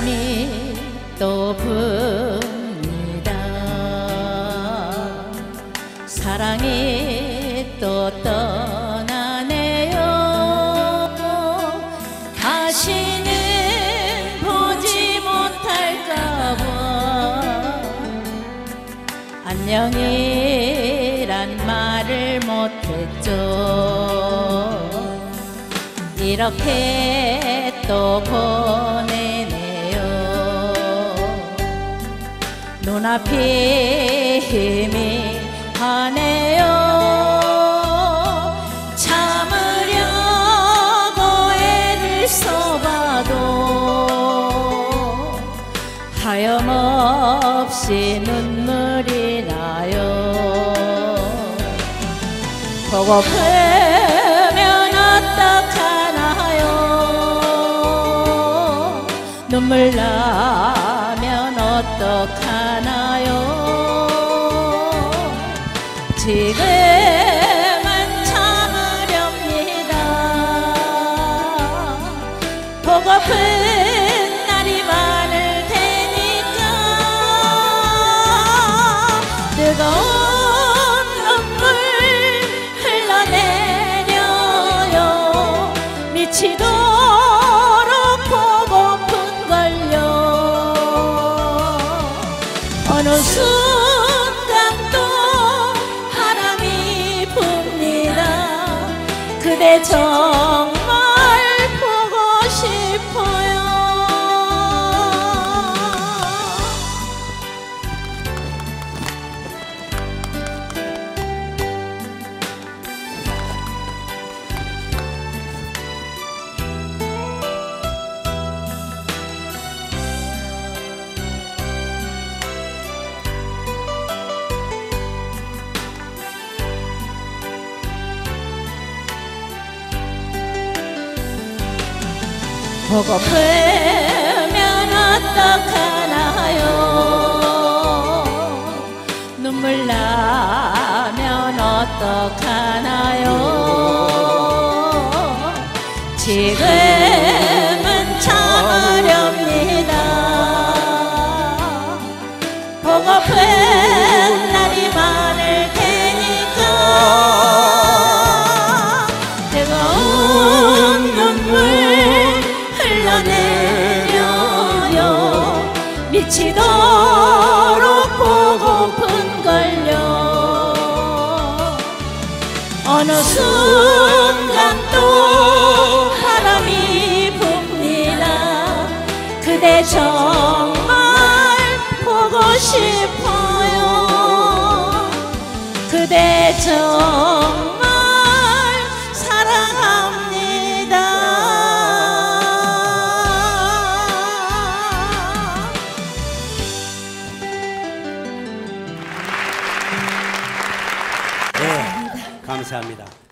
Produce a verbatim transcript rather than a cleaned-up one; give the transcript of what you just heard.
바람이 또 붑니다. 사랑이 또 떠나네요. 다시는 보지 못할까봐 안녕이란 말을 못했죠. 이렇게 또 보내네요. 눈앞이 힘이 하네요. 참으려고 애를 써봐도 하염없이 눈물이 나요. 보고프면 어떡하나요. 눈물 나면 어떡하나요. 지금은 참으렵니다. 보고픈 날이 많을 테니까 뜨거운 눈물 흘러내려요. 미치도록 보고픈걸요. 어느 순간 또 바람이 붑니다. 그대 정말 보고 싶어요. 보고프면 어떡하나요. 눈물 나면 어떡하나요. 지금은 참으렵니다. 보고픈 날이 많을 테니까 뜨거운 눈물 흘러내려요. 미치도록 보고픈걸요. 어느 순간 또 바람이 붑니다. 그대 정말 보고 싶어요. 그대 정말 사랑합니다. 네, 감사합니다.